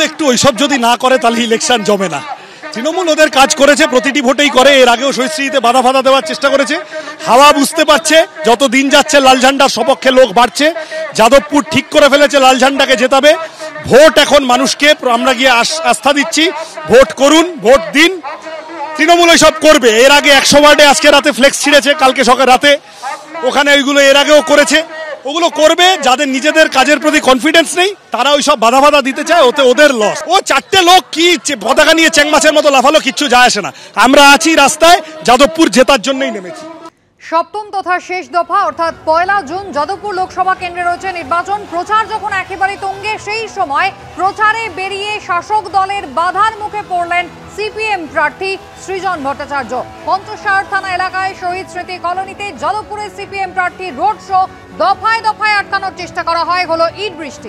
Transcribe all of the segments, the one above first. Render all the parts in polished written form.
একটু ওইসব যদি না করে তাহলে ইলেকশন জমে না। তৃণমূল ওদের কাজ করেছে, প্রতিটি ভোটেই করে। এর আগেও শহীদশ্রীতে বাধা ফাধা দেওয়ার চেষ্টা করেছে। হাওয়া বুঝতে পারছে যত দিন যাচ্ছে লাল ঝান্ডার সপক্ষে লোক বাড়ছে। যাদবপুর ঠিক করে ফেলেছে লাল ঝান্ডাকে জেতাবে। ভোট এখন মানুষকে আমরা গিয়ে আস্থা দিচ্ছি, ভোট করুন, ভোট দিন। তৃণমূল ওইসব করবে। এর আগে 100 ওয়ার্ডে আজকে রাতে ফ্লেক্স ছিঁড়েছে, কালকে সকাল রাতে ওখানে ওইগুলো এর আগেও করেছে। ওগুলো করবে যাদের নিজেদের কাজের প্রতি কনফিডেন্স নেই, তারা ওইসব বাধা বাধা দিতে চায়, ওতে ওদের লস। ও 4টে লোক কি পতাকা নিয়ে চ্যাংমাছের মতো লাফালো, কিচ্ছু যায় আসে না। আমরা আছি রাস্তায়, যাদবপুর জেতার জন্যই নেমেছি। সপ্তম তথা শেষ দফা অর্থাৎ 1 জুন যাদবপুর লোকসভা কেন্দ্রে রয়েছে নির্বাচন। প্রচার যখন একেবারে তুঙ্গে, সেই সময় প্রচারে বেরিয়ে শাসক দলের বাধার মুখে পড়লেন সিপিএম প্রার্থী সৃজন ভট্টাচার্য। পঞ্চশাহর থানা এলাকায় শহীদ স্মৃতি কলোনিতে যাদবপুরের সিপিএম প্রার্থী রোড শো দফায় দফায় আটকানোর চেষ্টা করা হয়, হলো ইট বৃষ্টি।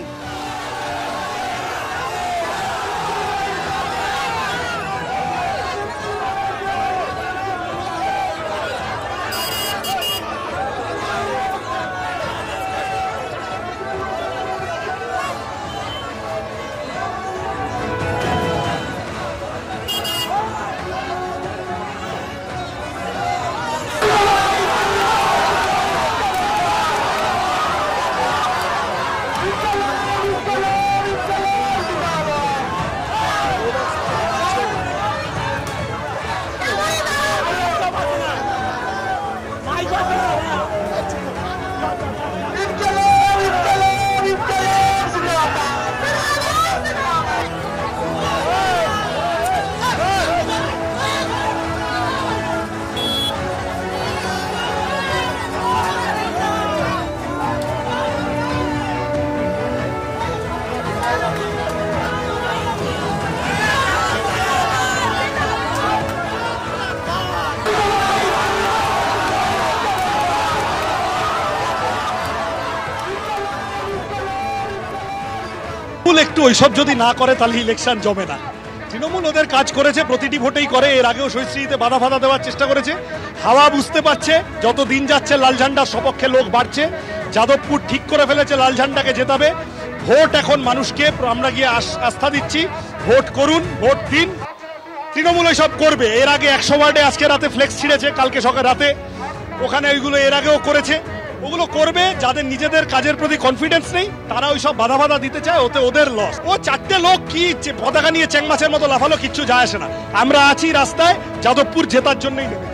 একটু ওইসব যদি না করে তাহলে ইলেকশন জমে না। তৃণমূল ওদের কাজ করেছে, প্রতিটি ভোটেই করে। এর আগেও শহীদশ্রীতে বাধা ফাধা দেওয়ার চেষ্টা করেছে। হাওয়া বুঝতে পারছে যত দিন যাচ্ছে লাল ঝান্ডার সপক্ষে লোক বাড়ছে। যাদবপুর ঠিক করে ফেলেছে লাল ঝান্ডাকে জেতাবে। ভোট এখন মানুষকে আমরা গিয়ে আস্থা দিচ্ছি, ভোট করুন, ভোট দিন। তৃণমূল ওইসব করবে। এর আগে 100 ওয়ার্ডে আজকে রাতে ফ্লেক্স ছিঁড়েছে, কালকে সকাল রাতে ওখানে ওইগুলো এর আগেও করেছে। ওগুলো করবে যাদের নিজেদের কাজের প্রতি কনফিডেন্স নেই, তারা ওইসব বাধা বাধা দিতে চায়, ওতে ওদের লস। ও 4টে লোক কি পতাকা নিয়ে চ্যাংমাছের মতো লাফালো, কিচ্ছু যায় আসে না। আমরা আছি রাস্তায়, যাদবপুর জেতার জন্যই নেমেছি।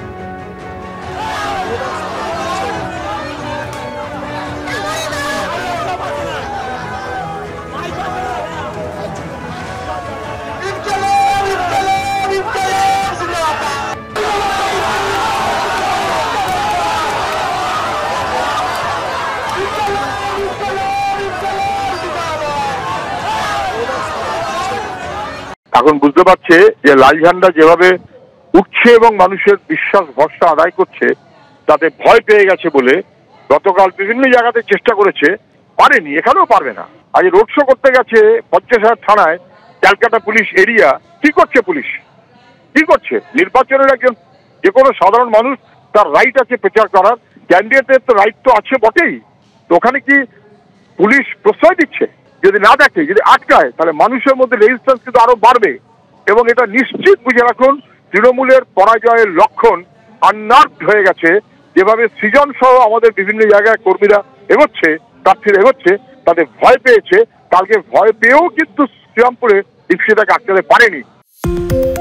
এখন বুঝতে পারছে যে লাল ঝান্ডা যেভাবে উঠছে এবং মানুষের বিশ্বাস ভরসা আদায় করছে, তাতে ভয় পেয়ে গেছে বলে গতকাল বিভিন্ন জায়গাতে চেষ্টা করেছে, পারেনি, এখানেও পারবে না। আজ রোড শো করতে গেছে পঞ্চশাহর থানায়, ক্যালকাটা পুলিশ এরিয়া। কি করছে পুলিশ? কি করছে? নির্বাচনের একজন যে কোনো সাধারণ মানুষ তার রাইট আছে প্রচার করার, ক্যান্ডিডেটের তো রাইট তো আছে বটেই। তো ওখানে কি পুলিশ প্রশ্রয় দিচ্ছে? যদি না দেখে, যদি আটকায়, তাহলে মানুষের মধ্যে রেজিস্ট্যান্স কিন্তু আরো বাড়বে। এবং এটা নিশ্চিত বুঝে রাখুন, তৃণমূলের পরাজয়ের লক্ষণ আননার্ভড হয়ে গেছে। যেভাবে সৃজন সহ আমাদের বিভিন্ন জায়গায় কর্মীরা এগোচ্ছে, প্রার্থীরা এগোচ্ছে, তাদের ভয় পেয়েছে। কালকে ভয় পেয়েও কিন্তু শ্রীরামপুরে সেটাকে আটকাতে পারেনি।